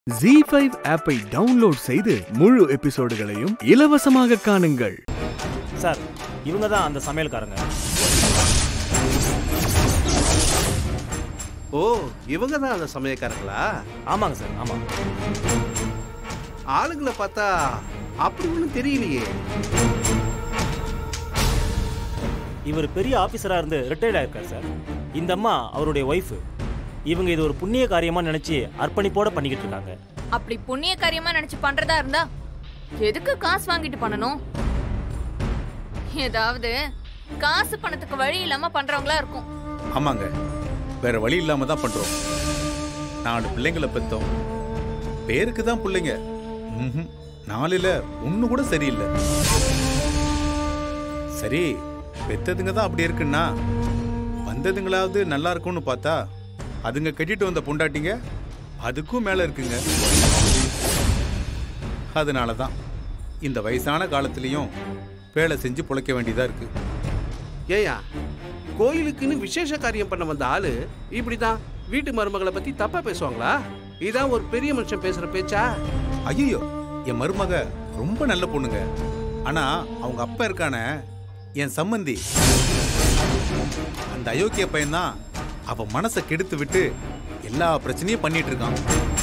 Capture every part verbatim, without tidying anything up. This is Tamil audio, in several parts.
ஜீ ஃபைவ் ஆப்பை டவுன்லோட் செய்து முழு எபிசோடுகளையும் இலவசமாக காணுங்கள். சார், இவங்க தான் அந்த சமையல்காரங்க. ஓ, இவங்க தான் அந்த சமையல்காரங்களா? ஆமாங்க சார், ஆமாம். ஆளுங்களை பார்த்தா அப்படி ஒன்றும் தெரியலையே. இவர் பெரிய ஆபீசரா இருந்து ரிட்டையர்ட் ஆயிருக்கார் சார். இந்த அம்மா அவருடைய ஒய்ஃப். இவங்க இது ஒரு புண்ணிய காரியமா நினைச்சு அர்ப்பணிப்போட பண்ணிக்கிட்டு இருக்காங்க. அப்படி புண்ணிய காரியமா நினைச்சு பண்றதா இருந்தா எதுக்கு காசு வாங்கிட்டு பண்ணணும்? ஏதாவது காசு பணத்துக்கு வழி இல்லாம பண்றவங்களா இருக்கும். ஆமாங்க, வேற வழி இல்லாம தான் பண்றோம். நாலு பிள்ளைங்களை பெத்தோம், பேருக்கு தான் பிள்ளைங்க. நாலுல ஒண்ணு கூட சரியில்லை. சரி, பெத்ததுங்க தான் அப்படி இருக்குன்னா வந்ததுங்களாவது நல்லா இருக்கும்னு பார்த்தா அதுங்க கட்டிட்டு வந்த பொண்டாட்டிங்க அதுக்கும் மேல இருக்குங்க. அதனாலதான் இந்த வயசான காலத்திலையும் வேலை செஞ்சு பொழைக்க வேண்டியதா இருக்கு. ஏயா, கோயிலுக்குன்னு விசேஷ காரியம் பண்ண வந்த ஆளு இப்படிதான் வீட்டு மருமகளை பத்தி தப்பா பேசுவாங்களா? இதான் ஒரு பெரிய மனுஷன் பேசுற பேச்சா? ஐயோ, என் மருமக ரொம்ப நல்ல பொண்ணுங்க. ஆனா அவங்க அப்பா இருக்கான என் சம்மந்தி, அந்த அயோக்கிய பையன்தான் அவ மனசை கெடுத்து விட்டு எல்லா பிரச்சனையும் பண்ணிட்டு இருக்கான்.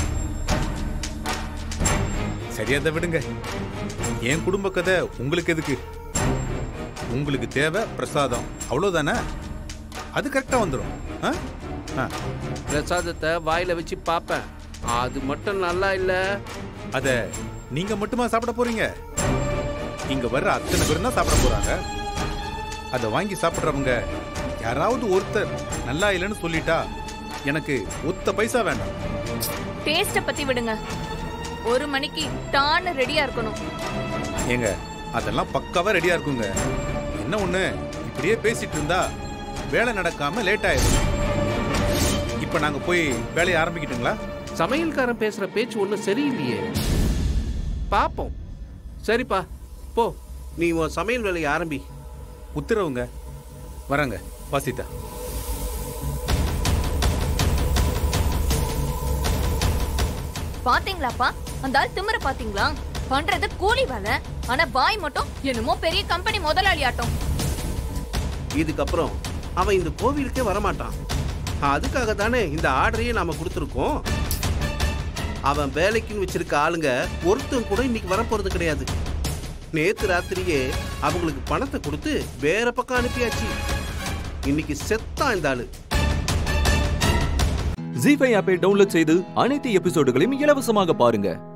சரியாத விடுங்க, என் குடும்ப கதை உங்களுக்கு எதுக்கு? உங்களுக்கு தேவை பிரசாதம், அவ்வளவுதானே? அது கரெக்டா வந்துடும். பிரசாதத்தை வாயில வச்சு பாப்பேன், அது மட்டும் நல்லா இல்ல. அத நீங்க மட்டுமா சாப்பிட போறீங்க? இங்க வர்ற அத்தனை பேரும் தான் சாப்பிட போறாங்க. அதை வாங்கி சாப்பிடுறவங்க யாராவது ஒருத்தர் நல்லா இல்லைன்னு சொல்லிட்டா எனக்கு ஒத்த பைசா வேண்டாம். டேஸ்ட பத்தி விடுங்க, ஒரு மணிக்கு டான்னு ரெடியா இருக்கணும். ஏங்க, அதெல்லாம் பக்காவா ரெடியா இருக்குங்க. என்ன ஒண்ணு, இப்படியே பேசிட்டு இருந்தா வேலை நடக்காம லேட் ஆயிடும். இப்ப நாங்க போய் வேலையை ஆரம்பிக்கிட்டுங்களா? சமையல்காரன் பேசுற பேச்சு ஒன்றும் சரியில்லையே. பாப்போம். சரிப்பா, போ, நீ உன் சமையல் வேலையை ஆரம்பி. உத்தரவுங்க. வரங்க வாசிதா. பாத்தீங்களாப்பா, அந்த ஆள் திமிர பாத்தீங்களா? பண்றது கூலி வேலை, ஆனா பாய் மட்டும் என்னமோ பெரிய கம்பெனி முதலாளி ஆட்டம். இதுக்கப்புறம் அவன் இந்த கோவிலுக்கே வரமாட்டான். அதுக்காக தானே இந்த ஆர்டரையே நாம கொடுத்துருக்கோம். அவன் வேலைக்குன்னு வச்சிருக்க ஆளுங்க ஒருத்தன் கூட இன்னைக்கு வரப்போறது கிடையாது. நேத்து ராத்திரியே அவங்களுக்கு பணத்தை கொடுத்து வேற பக்கம் அனுப்பியாச்சு. இன்னைக்கு செத்தான் இந்த ஆளு. ஜீ ஃபைவ் ஆப்பை டவுன்லோட் செய்து அனைத்து எபிசோடுகளையும் இலவசமாக பாருங்க.